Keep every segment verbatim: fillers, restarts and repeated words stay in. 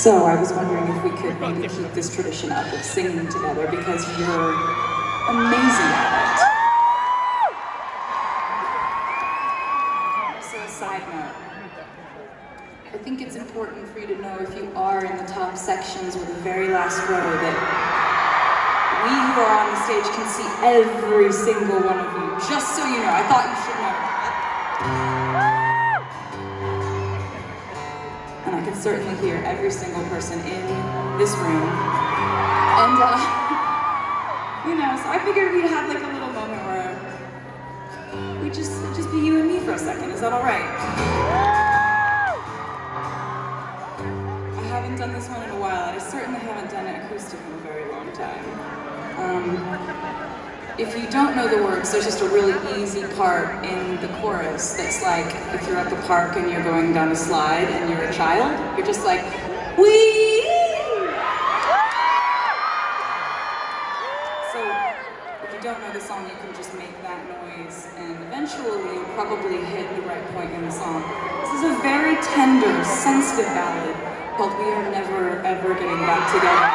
So I was wondering if we could maybe keep this tradition up of singing together because you're amazing at it. So a side note, I think it's important for you to know if you are in the top sections or the very last row that we who are on the stage can see every single one of you, just so you know. I thought you should know that. And I can certainly hear every single person in this room. And, uh, you know, so I figured we'd have like a little moment where we just, it'd just be you and me for a second. Is that all right? I haven't done this one in a while, and I certainly haven't done it acoustic in a very long time. Um, if you don't know the words, there's just a really easy part in the chorus that's like, if you're at the park and you're going down a slide and you're a child, you're just like, wee! So, if you don't know the song, you can just make that noise, and eventually you'll probably hit the right point in the song. This is a very tender, sensitive ballad called We Are Never Ever Getting Back Together.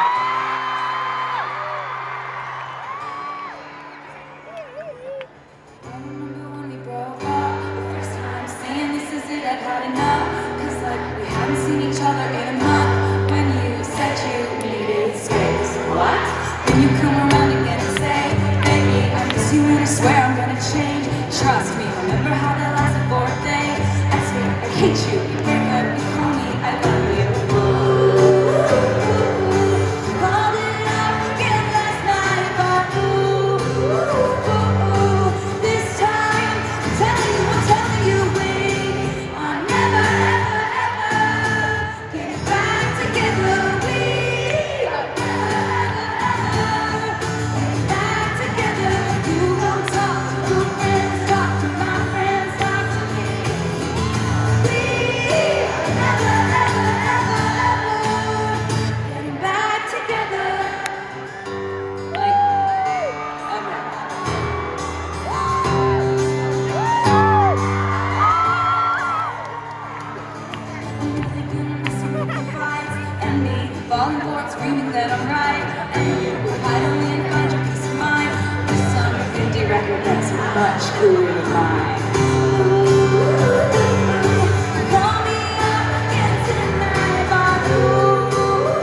Trust me, remember how that lasted for a day? I swear I hate you, you break up, you call me, I love you. Ooh, called it up again last night, but ooh, ooh, ooh, this time I'm telling you, I'm telling you, we are never, ever, ever getting back together. We are never, ever, ever getting back together. You won't talk to your friends. Falling for it, screaming that I'm right, and you would hide only and find your peace of mind with some indie record that's much cooler than mine. Call me up again tonight, but ooh,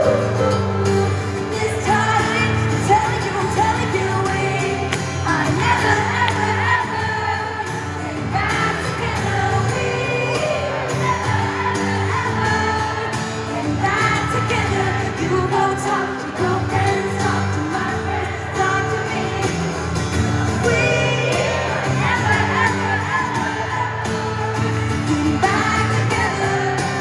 this time I'm telling you, I'm telling you, we I never, ever, ever get back together. We never, ever, ever get back together. You go talk to your friends, talk to my friends, talk to me. We are never, ever, ever, ever getting back together.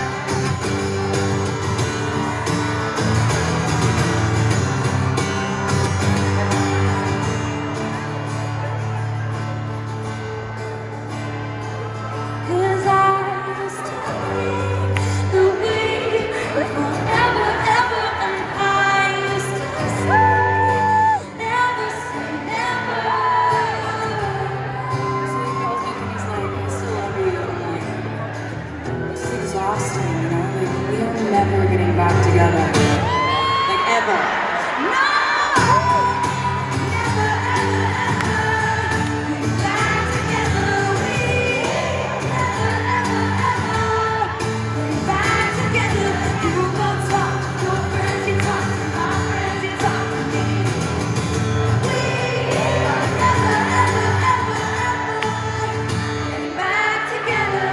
Cause I was telling the way forever, ever, and I used to say, never say never. So he calls me and he's like, I still love you. I'm like, this is exhausting, you know? Like, we are never getting back together. Like, ever. No! Never, ever, ever getting back together. We never, ever, ever getting back together. You go talk to your friends, you talk to my friends, you talk to me. We are never, ever, ever, ever getting back together.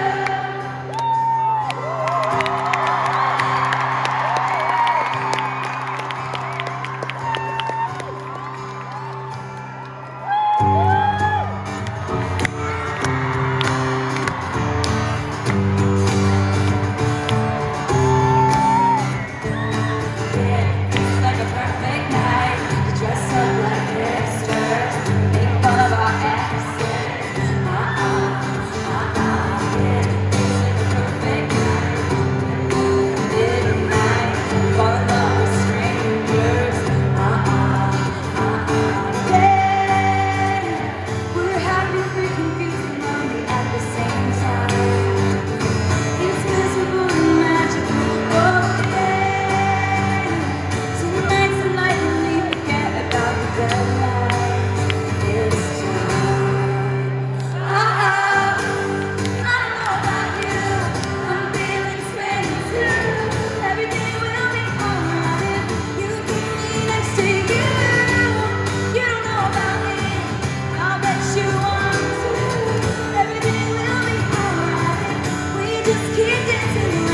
just keep dancing.